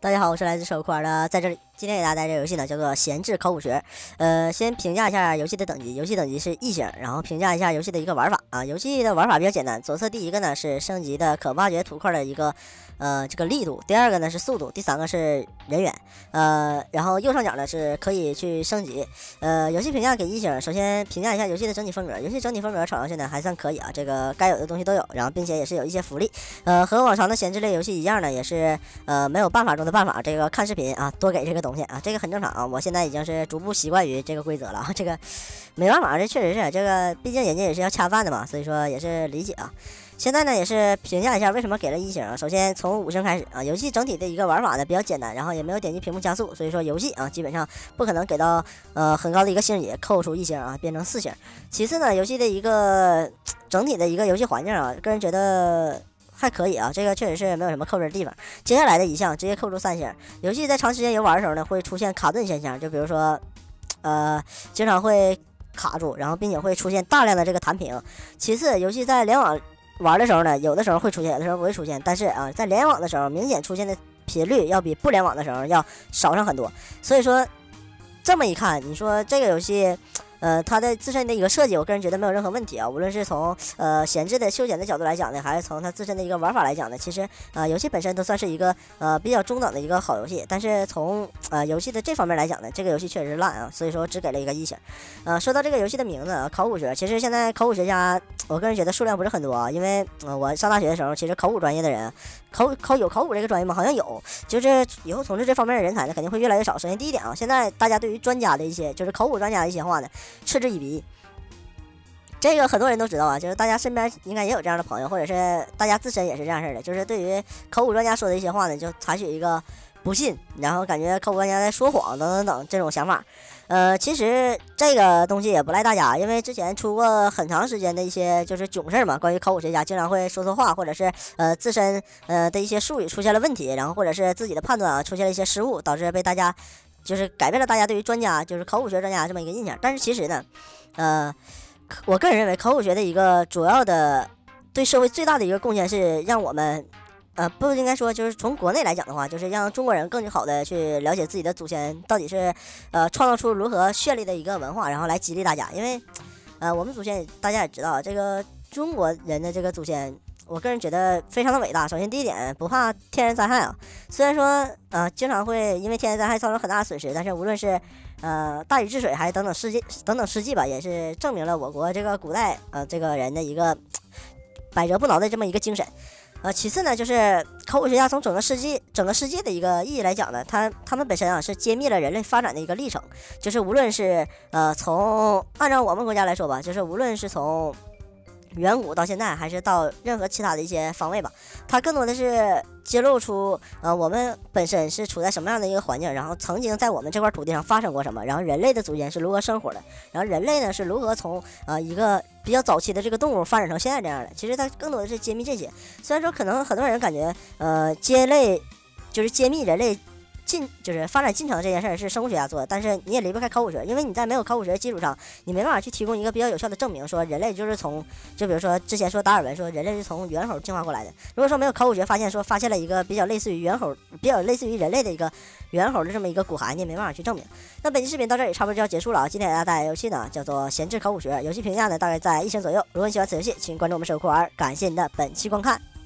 大家好，我是来自手块的，在这里今天给大家带来这游戏呢，叫做闲置考古学。先评价一下游戏的等级，游戏等级是1星，然后评价一下游戏的一个玩法啊。游戏的玩法比较简单，左侧第一个呢是升级的可挖掘土块的一个这个力度，第二个呢是速度，第三个是人员。然后右上角呢是可以去升级。游戏评价给1星，首先评价一下游戏的整体风格，游戏整体风格瞅上去呢还算可以啊，这个该有的东西都有，然后并且也是有一些福利。和往常的闲置类游戏一样呢，也是没有办法中的办法，这个看视频啊，多给这个东西啊，这个很正常啊。我现在已经是逐步习惯于这个规则了啊，这个没办法，这确实是这个，毕竟人家也是要恰饭的嘛，所以说也是理解啊。现在呢也是评价一下为什么给了1星啊。首先从5星开始啊，游戏整体的一个玩法呢比较简单，然后也没有点击屏幕加速，所以说游戏啊基本上不可能给到很高的一个星级，扣除1星啊，变成4星。其次呢，游戏的一个整体的一个游戏环境啊，个人觉得还可以啊，这个确实是没有什么扣分的地方。接下来的一项直接扣除3星。游戏在长时间游玩的时候呢，会出现卡顿现象，就比如说经常会卡住，然后并且会出现大量的这个弹屏。其次，游戏在联网玩的时候呢，有的时候会出现，有的时候不会出现，但是啊，在联网的时候，明显出现的频率要比不联网的时候要少上很多。所以说，这么一看，你说这个游戏，它的自身的一个设计，我个人觉得没有任何问题啊。无论是从闲置的休闲的角度来讲呢，还是从它自身的一个玩法来讲呢，其实游戏本身都算是一个比较中等的一个好游戏。但是从游戏的这方面来讲呢，这个游戏确实是烂啊，所以说只给了一个1星。说到这个游戏的名字考古学，其实现在考古学家，我个人觉得数量不是很多啊，因为我上大学的时候，其实考古专业的人，有考古这个专业吗？好像有，就是以后从事这方面的人才呢，肯定会越来越少。首先第一点啊，现在大家对于专家的一些，就是考古专家的一些话呢，嗤之以鼻。这个很多人都知道啊，就是大家身边应该也有这样的朋友，或者是大家自身也是这样式的，就是对于考古专家说的一些话呢，就采取一个不信，然后感觉考古专家在说谎等等等这种想法。其实这个东西也不赖大家，因为之前出过很长时间的一些就是囧事嘛，关于考古学家经常会说错话，或者是自身的一些术语出现了问题，然后或者是自己的判断出现了一些失误，导致被大家就是改变了大家对于专家，就是考古学专家这么一个印象。但是其实呢，我个人认为考古学的一个主要的对社会最大的一个贡献是让我们不应该说，就是从国内来讲的话，就是让中国人更好的去了解自己的祖先到底是创造出如何绚丽的一个文化，然后来激励大家。因为我们祖先大家也知道，这个中国人的这个祖先，我个人觉得非常的伟大。首先第一点，不怕天然灾害啊，虽然说经常会因为天然灾害造成很大的损失，但是无论是大禹治水还是等等事迹吧，也是证明了我国这个古代这个人的一个百折不挠的这么一个精神。其次呢，就是考古学家从整个世界的一个意义来讲呢，他们本身啊是揭秘了人类发展的一个历程，就是无论是从按照我们国家来说吧，就是无论是从远古到现在，还是到任何其他的一些方位吧，它更多的是揭露出我们本身是处在什么样的一个环境，然后曾经在我们这块土地上发生过什么，然后人类的祖先是如何生活的，然后人类呢是如何从一个比较早期的这个动物发展成现在这样的。其实它更多的是揭秘这些。虽然说可能很多人感觉揭秘人类就是发展进程这件事是生物学家做的，但是你也离不开考古学，因为你在没有考古学的基础上，你没办法去提供一个比较有效的证明，说人类就是就比如说之前说达尔文说人类是从猿猴进化过来的。如果说没有考古学发现了一个比较类似于人类的一个猿猴的这么一个骨骸，你也没办法去证明。那本期视频到这里差不多就要结束了啊。今天给大家带来游戏呢叫做闲置考古学，游戏评价呢大概在1星左右。如果你喜欢此游戏，请关注我们手库玩，感谢您的本期观看。